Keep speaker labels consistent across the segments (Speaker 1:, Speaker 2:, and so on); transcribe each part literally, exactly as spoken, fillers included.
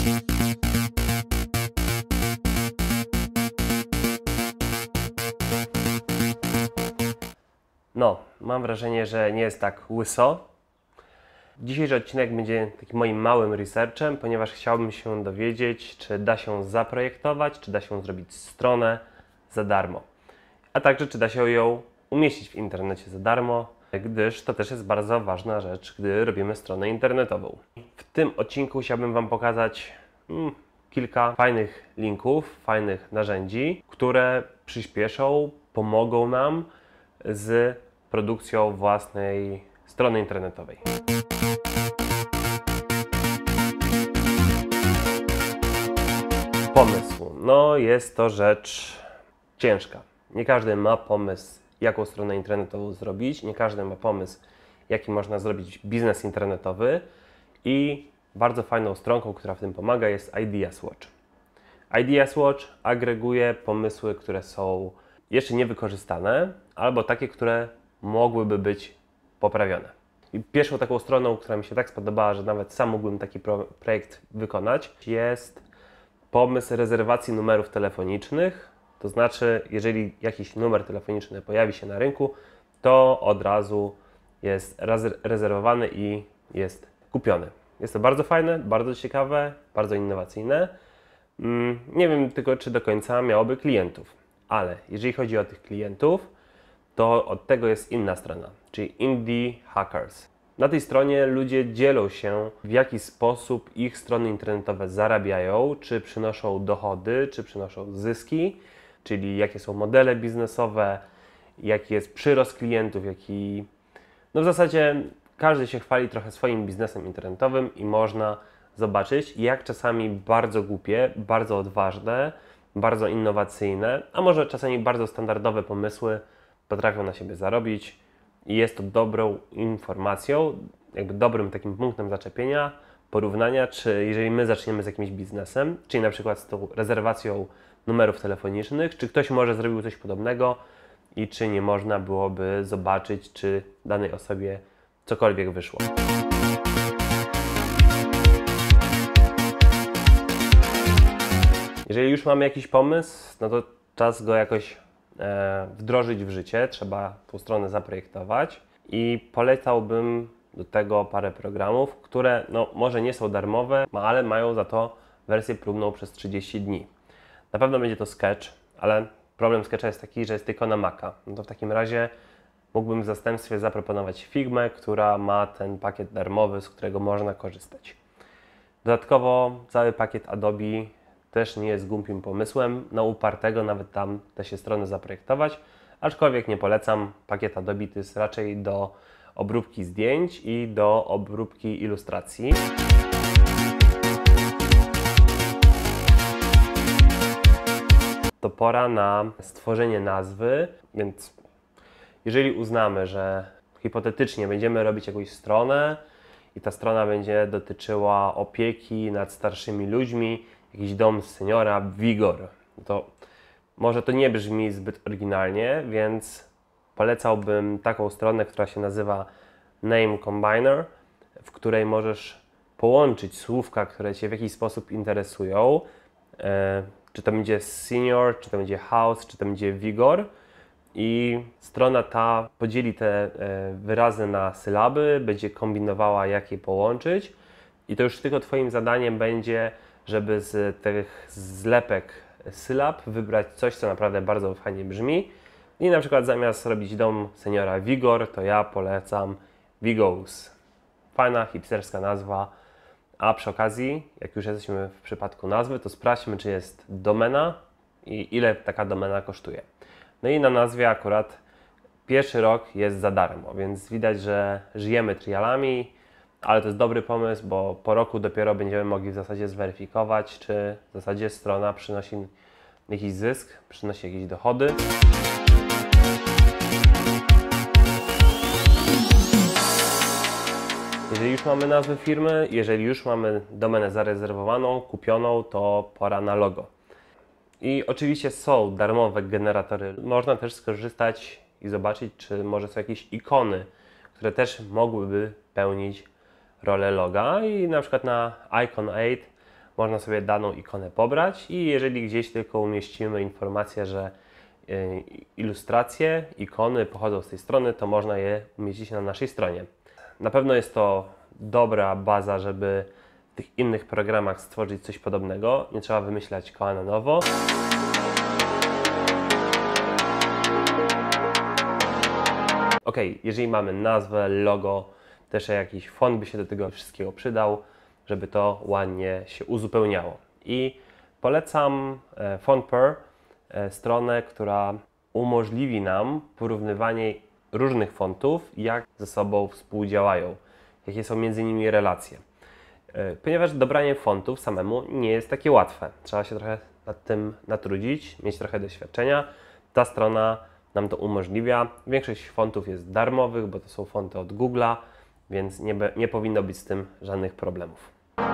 Speaker 1: No, mam wrażenie, że nie jest tak łyso. Dzisiejszy odcinek będzie takim moim małym researchem, ponieważ chciałbym się dowiedzieć, czy da się zaprojektować, czy da się zrobić stronę za darmo, a także czy da się ją umieścić w internecie za darmo, gdyż to też jest bardzo ważna rzecz, gdy robimy stronę internetową. W tym odcinku chciałbym Wam pokazać hmm, kilka fajnych linków, fajnych narzędzi, które przyspieszą, pomogą nam z produkcją własnej strony internetowej. Pomysł. No jest to rzecz ciężka. Nie każdy ma pomysł, jaką stronę internetową zrobić. Nie każdy ma pomysł, jaki można zrobić biznes internetowy. I bardzo fajną stronką, która w tym pomaga, jest Ideas Watch. Ideas Watch agreguje pomysły, które są jeszcze niewykorzystane, albo takie, które mogłyby być poprawione. I pierwszą taką stroną, która mi się tak spodobała, że nawet sam mógłbym taki pro projekt wykonać, jest pomysł rezerwacji numerów telefonicznych. To znaczy, jeżeli jakiś numer telefoniczny pojawi się na rynku, to od razu jest rezerwowany i jest kupiony. Jest to bardzo fajne, bardzo ciekawe, bardzo innowacyjne. Nie wiem tylko, czy do końca miałoby klientów, ale jeżeli chodzi o tych klientów, to od tego jest inna strona, czyli Indie Hackers. Na tej stronie ludzie dzielą się, w jaki sposób ich strony internetowe zarabiają, czy przynoszą dochody, czy przynoszą zyski, czyli jakie są modele biznesowe, jaki jest przyrost klientów, jaki... No w zasadzie każdy się chwali trochę swoim biznesem internetowym i można zobaczyć, jak czasami bardzo głupie, bardzo odważne, bardzo innowacyjne, a może czasami bardzo standardowe pomysły potrafią na siebie zarobić i jest to dobrą informacją, jakby dobrym takim punktem zaczepienia, porównania, czy jeżeli my zaczniemy z jakimś biznesem, czyli na przykład z tą rezerwacją numerów telefonicznych, czy ktoś może zrobił coś podobnego i czy nie można byłoby zobaczyć, czy danej osobie cokolwiek wyszło. Jeżeli już mamy jakiś pomysł, no to czas go jakoś e, wdrożyć w życie, trzeba tą stronę zaprojektować i polecałbym do tego parę programów, które no, może nie są darmowe, ale mają za to wersję próbną przez trzydzieści dni. Na pewno będzie to Sketch, ale problem Sketcha jest taki, że jest tylko na Maca. No to w takim razie mógłbym w zastępstwie zaproponować Figmę, która ma ten pakiet darmowy, z którego można korzystać. Dodatkowo cały pakiet Adobe też nie jest głupim pomysłem, na upartego nawet tam da się strony zaprojektować, aczkolwiek nie polecam. Pakiet Adobe to jest raczej do obróbki zdjęć i do obróbki ilustracji. To pora na stworzenie nazwy, więc jeżeli uznamy, że hipotetycznie będziemy robić jakąś stronę i ta strona będzie dotyczyła opieki nad starszymi ludźmi, jakiś dom seniora, Vigor, to może to nie brzmi zbyt oryginalnie, więc polecałbym taką stronę, która się nazywa Name Combiner, w której możesz połączyć słówka, które Cię w jakiś sposób interesują, e, czy to będzie senior, czy to będzie house, czy to będzie Vigor, i strona ta podzieli te e, wyrazy na sylaby, będzie kombinowała, jak je połączyć, i to już tylko Twoim zadaniem będzie, żeby z tych zlepek sylab wybrać coś, co naprawdę bardzo fajnie brzmi. I na przykład zamiast robić dom seniora Vigor, to ja polecam Vigos. Fajna, hipsterska nazwa. A przy okazji, jak już jesteśmy w przypadku nazwy, to sprawdźmy, czy jest domena i ile taka domena kosztuje. No i na nazwie akurat pierwszy rok jest za darmo, więc widać, że żyjemy trialami, ale to jest dobry pomysł, bo po roku dopiero będziemy mogli w zasadzie zweryfikować, czy w zasadzie strona przynosi jakiś zysk, przynosi jakieś dochody. Jeżeli już mamy nazwę firmy, jeżeli już mamy domenę zarezerwowaną, kupioną, to pora na logo. I oczywiście są darmowe generatory. Można też skorzystać i zobaczyć, czy może są jakieś ikony, które też mogłyby pełnić rolę loga. I na przykład na Icon osiem można sobie daną ikonę pobrać i jeżeli gdzieś tylko umieścimy informację, że ilustracje, ikony pochodzą z tej strony, to można je umieścić na naszej stronie. Na pewno jest to dobra baza, żeby w tych innych programach stworzyć coś podobnego. Nie trzeba wymyślać koła na nowo. Ok, jeżeli mamy nazwę, logo, też jakiś font by się do tego wszystkiego przydał, żeby to ładnie się uzupełniało. I polecam FontPer, stronę, która umożliwi nam porównywanie różnych fontów, jak ze sobą współdziałają, jakie są między nimi relacje. Ponieważ dobranie fontów samemu nie jest takie łatwe. Trzeba się trochę nad tym natrudzić, mieć trochę doświadczenia. Ta strona nam to umożliwia. Większość fontów jest darmowych, bo to są fonty od Google'a, więc nie, nie powinno być z tym żadnych problemów.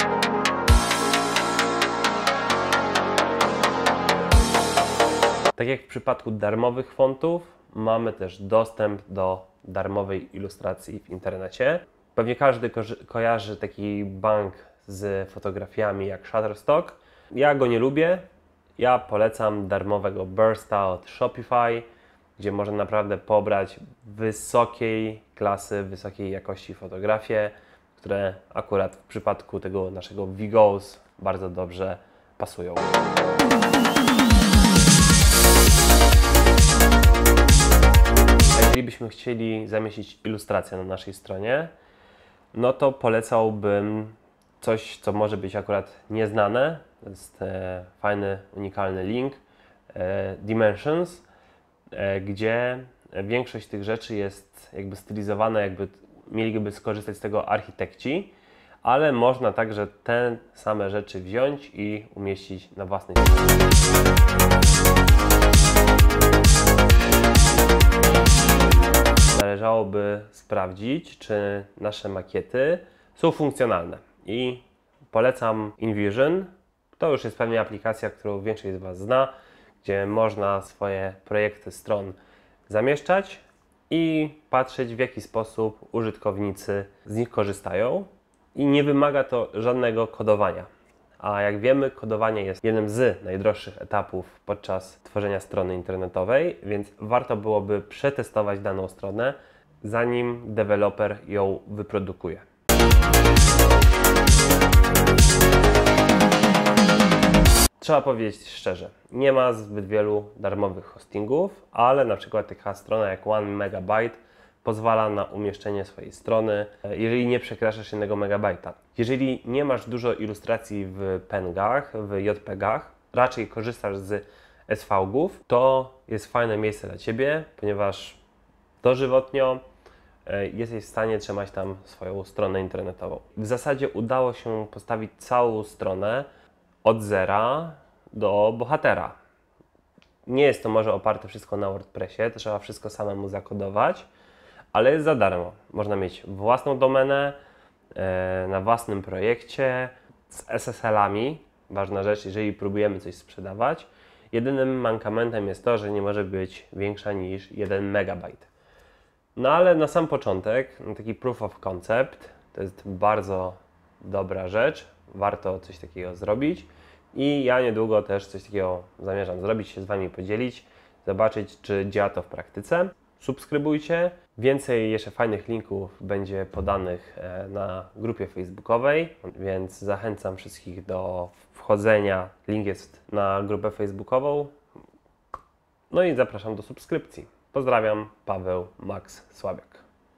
Speaker 1: Tak jak w przypadku darmowych fontów, mamy też dostęp do darmowej ilustracji w internecie. Pewnie każdy ko kojarzy taki bank z fotografiami jak Shutterstock. Ja go nie lubię. Ja polecam darmowego Bursta od Shopify, gdzie można naprawdę pobrać wysokiej klasy, wysokiej jakości fotografie, które akurat w przypadku tego naszego Vigos bardzo dobrze pasują. Jeżeli byśmy chcieli zamieścić ilustrację na naszej stronie, no to polecałbym coś, co może być akurat nieznane. To jest e, fajny, unikalny link e, Dimensions, e, gdzie większość tych rzeczy jest jakby stylizowana, jakby mieliby skorzystać z tego architekci, ale można także te same rzeczy wziąć i umieścić na własnej stronie. Należałoby sprawdzić, czy nasze makiety są funkcjonalne i polecam InVision. To już jest pewnie aplikacja, którą większość z Was zna, gdzie można swoje projekty stron zamieszczać i patrzeć, w jaki sposób użytkownicy z nich korzystają i nie wymaga to żadnego kodowania. A jak wiemy, kodowanie jest jednym z najdroższych etapów podczas tworzenia strony internetowej, więc warto byłoby przetestować daną stronę, zanim deweloper ją wyprodukuje. Trzeba powiedzieć szczerze, nie ma zbyt wielu darmowych hostingów, ale na przykład taka strona jak One Megabyte pozwala na umieszczenie swojej strony, jeżeli nie przekraczasz jednego megabajta. Jeżeli nie masz dużo ilustracji w pengach, w JPEGach, raczej korzystasz z S V gów, to jest fajne miejsce dla Ciebie, ponieważ dożywotnio jesteś w stanie trzymać tam swoją stronę internetową. W zasadzie udało się postawić całą stronę od zera do bohatera. Nie jest to może oparte wszystko na WordPressie, to trzeba wszystko samemu zakodować, ale jest za darmo. Można mieć własną domenę, e, na własnym projekcie, z S S L-ami. Ważna rzecz, jeżeli próbujemy coś sprzedawać. Jedynym mankamentem jest to, że nie może być większa niż jeden megabajt. No ale na sam początek, taki proof of concept, to jest bardzo dobra rzecz. Warto coś takiego zrobić. I ja niedługo też coś takiego zamierzam zrobić, się z Wami podzielić, zobaczyć, czy działa to w praktyce. Subskrybujcie. Więcej jeszcze fajnych linków będzie podanych na grupie facebookowej, więc zachęcam wszystkich do wchodzenia. Link jest na grupę facebookową. No i zapraszam do subskrypcji. Pozdrawiam, Paweł Max Słabiak.